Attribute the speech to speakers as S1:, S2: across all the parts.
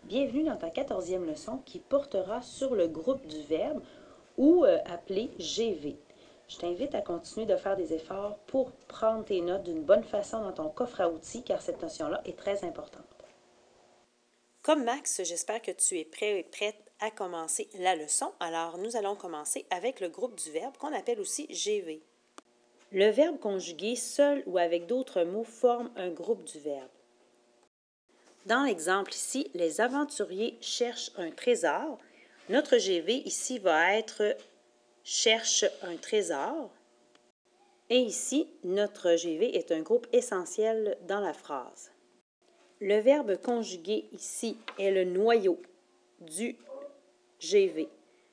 S1: Bienvenue dans ta 14e leçon qui portera sur le groupe du verbe ou appelé GV. Je t'invite à continuer de faire des efforts pour prendre tes notes d'une bonne façon dans ton coffre à outils car cette notion-là est très importante.
S2: Comme Max, j'espère que tu es prêt et prête à commencer la leçon. Alors, nous allons commencer avec le groupe du verbe qu'on appelle aussi GV. Le verbe conjugué seul ou avec d'autres mots forme un groupe du verbe. Dans l'exemple ici, les aventuriers cherchent un trésor. Notre GV ici va être cherche un trésor. Et ici, notre GV est un groupe essentiel dans la phrase. Le verbe conjugué ici est le noyau du GV.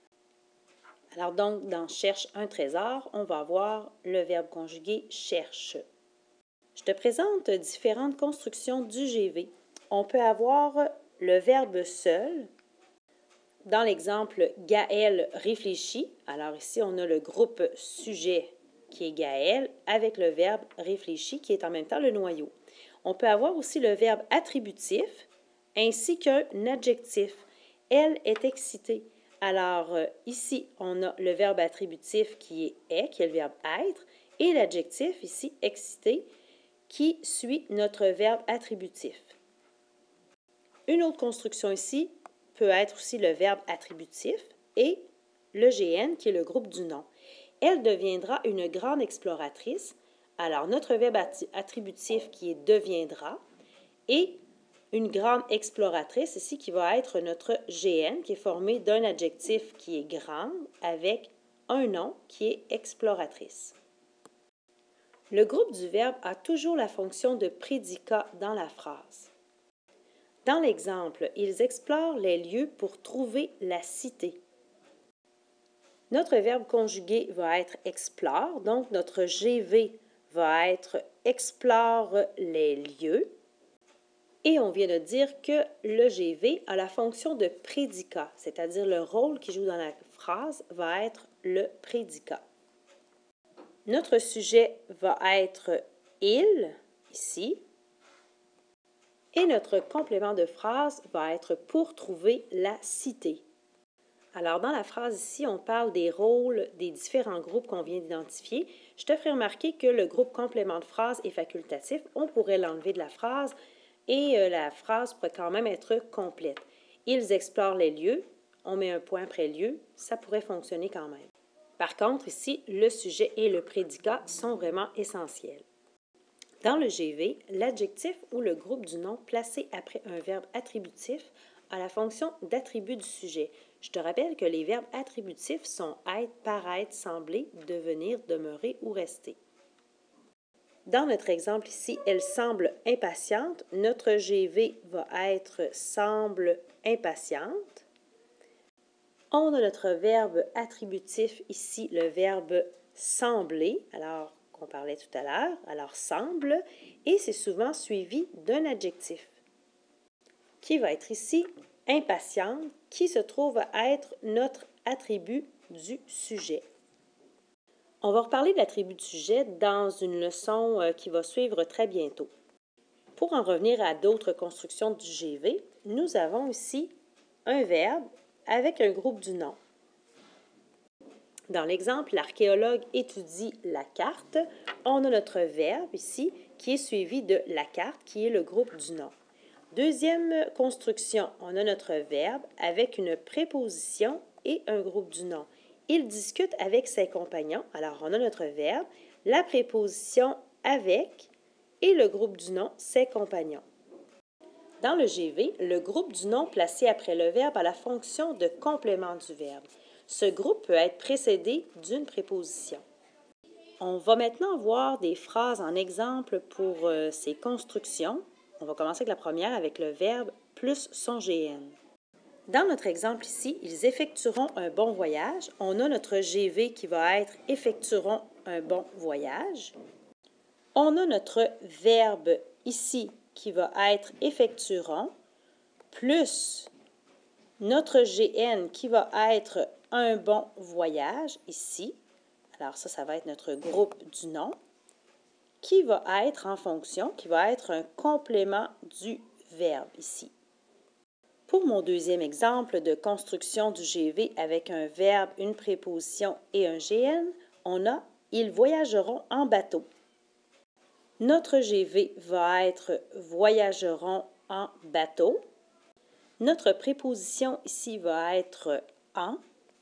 S2: Alors donc, dans cherche un trésor, on va avoir le verbe conjugué cherche. Je te présente différentes constructions du GV. On peut avoir le verbe seul. Dans l'exemple, Gaël réfléchit. Alors ici, on a le groupe sujet qui est Gaël avec le verbe réfléchit qui est en même temps le noyau. On peut avoir aussi le verbe attributif ainsi qu'un adjectif. Elle est excitée. Alors ici, on a le verbe attributif qui est le verbe être, et l'adjectif ici, excité, qui suit notre verbe attributif. Une autre construction ici peut être aussi le verbe attributif et le GN qui est le groupe du nom. Elle deviendra une grande exploratrice. Alors, notre verbe attributif qui est deviendra et une grande exploratrice ici qui va être notre GN qui est formé d'un adjectif qui est grande avec un nom qui est exploratrice. Le groupe du verbe a toujours la fonction de prédicat dans la phrase. Dans l'exemple, ils explorent les lieux pour trouver la cité. Notre verbe conjugué va être explore, donc notre GV va être explore les lieux. Et on vient de dire que le GV a la fonction de prédicat, c'est-à-dire le rôle qui joue dans la phrase va être le prédicat. Notre sujet va être il, ici, et notre complément de phrase va être pour trouver la cité. Alors, dans la phrase ici, on parle des rôles des différents groupes qu'on vient d'identifier. Je te ferai remarquer que le groupe complément de phrase est facultatif. On pourrait l'enlever de la phrase et la phrase pourrait quand même être complète. Ils explorent les lieux. On met un point après lieu. Ça pourrait fonctionner quand même. Par contre, ici, le sujet et le prédicat sont vraiment essentiels. Dans le GV, l'adjectif ou le groupe du nom placé après un verbe attributif a la fonction d'attribut du sujet. Je te rappelle que les verbes attributifs sont être, paraître, sembler, devenir, demeurer ou rester. Dans notre exemple ici, elle semble impatiente. Notre GV va être semble impatiente. On a notre verbe attributif ici, le verbe sembler, alors qu'on parlait tout à l'heure, alors semble, et c'est souvent suivi d'un adjectif qui va être ici impatiente, qui se trouve à être notre attribut du sujet. On va reparler de l'attribut du sujet dans une leçon qui va suivre très bientôt. Pour en revenir à d'autres constructions du GV, nous avons ici un verbe avec un groupe du nom. Dans l'exemple, l'archéologue étudie la carte. On a notre verbe ici qui est suivi de la carte qui est le groupe du nom. Deuxième construction, on a notre verbe avec une préposition et un groupe du nom. Il discute avec ses compagnons. Alors, on a notre verbe, la préposition avec et le groupe du nom, ses compagnons. Dans le GV, le groupe du nom placé après le verbe a la fonction de complément du verbe. Ce groupe peut être précédé d'une préposition. On va maintenant voir des phrases en exemple pour ces constructions. On va commencer avec la première avec le verbe plus son GN. Dans notre exemple ici, ils effectueront un bon voyage. On a notre GV qui va être effectueront un bon voyage. On a notre verbe ici qui va être effectueront plus notre GN qui va être un bon voyage ici. Alors ça va être notre groupe du nom qui va être en fonction, qui va être un complément du verbe ici. Pour mon deuxième exemple de construction du GV avec un verbe, une préposition et un GN, on a « Ils voyageront en bateau ». Notre GV va être « voyageront en bateau ». Notre préposition ici va être « en ».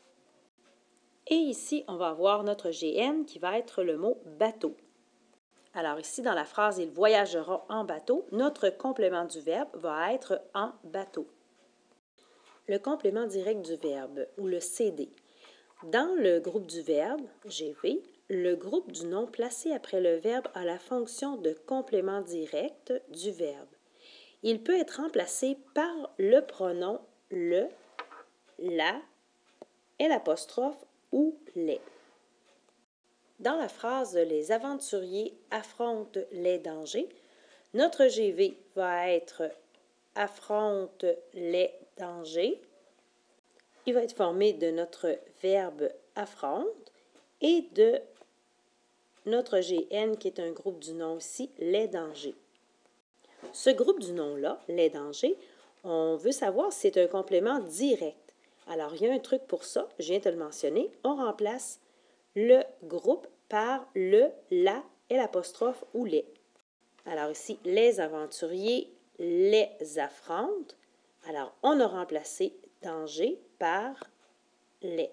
S2: Et ici, on va avoir notre GN qui va être le mot « bateau ». Alors ici, dans la phrase « Ils voyageront en bateau », notre complément du verbe va être « en bateau ». Le complément direct du verbe, ou le CD. Dans le groupe du verbe, GV, le groupe du nom placé après le verbe a la fonction de complément direct du verbe. Il peut être remplacé par le pronom le, la, l'apostrophe ou les. Dans la phrase « Les aventuriers affrontent les dangers », notre GV va être « affronte les dangers ». Il va être formé de notre verbe « affronte » et de notre GN qui est un groupe du nom aussi « les dangers ». Ce groupe du nom-là, « les dangers », on veut savoir si c'est un complément direct. Alors, il y a un truc pour ça, je viens de le mentionner, on remplace le groupe par le, la, l'apostrophe ou les. Alors ici, les aventuriers les affrontent. Alors, on a remplacé danger par les.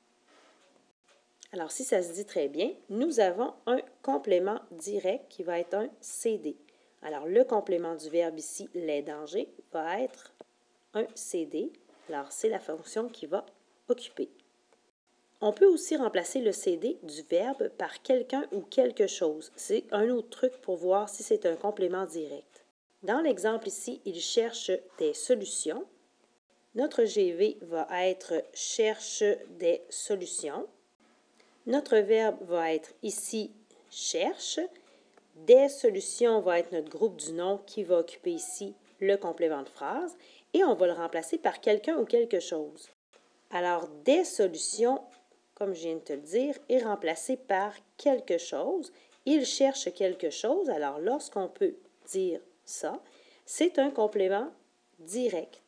S2: Alors, si ça se dit très bien, nous avons un complément direct qui va être un CD. Alors, le complément du verbe ici, les dangers, va être un CD. Alors, c'est la fonction qui va occuper. On peut aussi remplacer le CD du verbe par quelqu'un ou quelque chose. C'est un autre truc pour voir si c'est un complément direct. Dans l'exemple ici, il cherche des solutions. Notre GV va être « cherche des solutions ». Notre verbe va être ici « cherche ». Des solutions va être notre groupe du nom qui va occuper ici le complément de phrase et on va le remplacer par quelqu'un ou quelque chose. Alors, des solutions, comme je viens de te le dire, est remplacé par quelque chose. Il cherche quelque chose. Alors, lorsqu'on peut dire ça, c'est un complément direct.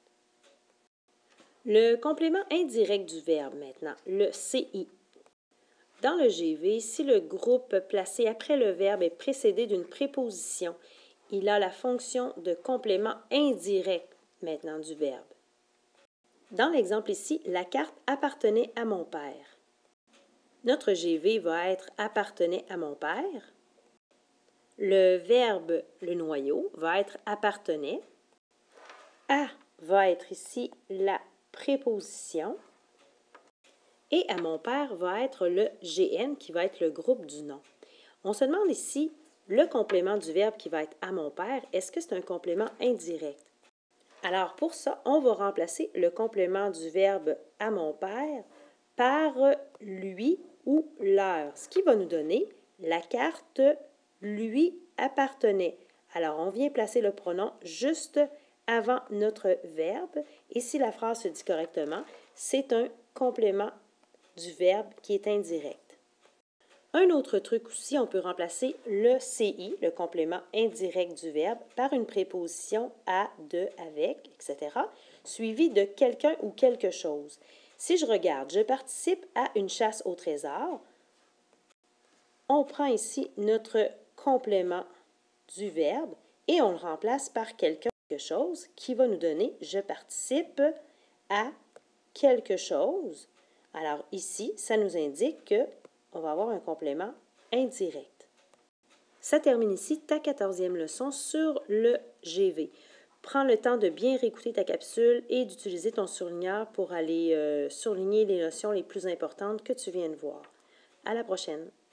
S2: Le complément indirect du verbe maintenant, le CI. Dans le GV, si le groupe placé après le verbe est précédé d'une préposition, il a la fonction de complément indirect maintenant du verbe. Dans l'exemple ici, la carte appartenait à mon père. Notre GV va être appartenait à mon père. Le verbe, le noyau, va être appartenait. À va être ici la préposition. Et à mon père va être le GN qui va être le groupe du nom. On se demande ici le complément du verbe qui va être à mon père, est-ce que c'est un complément indirect? Alors pour ça, on va remplacer le complément du verbe à mon père par lui ou leur, ce qui va nous donner la carte lui appartenait. Alors on vient placer le pronom juste avant notre verbe et si la phrase se dit correctement, c'est un complément du verbe qui est indirect. Un autre truc aussi, on peut remplacer le CI, le complément indirect du verbe, par une préposition à, de, avec, etc., suivie de quelqu'un ou quelque chose. Si je regarde, je participe à une chasse au trésor, on prend ici notre complément du verbe et on le remplace par quelqu'un ou quelque chose qui va nous donner « je participe à quelque chose ». Alors ici, ça nous indique qu'on va avoir un complément indirect. Ça termine ici ta 14e leçon sur le GV. Prends le temps de bien réécouter ta capsule et d'utiliser ton surligneur pour aller surligner les notions les plus importantes que tu viens de voir. À la prochaine!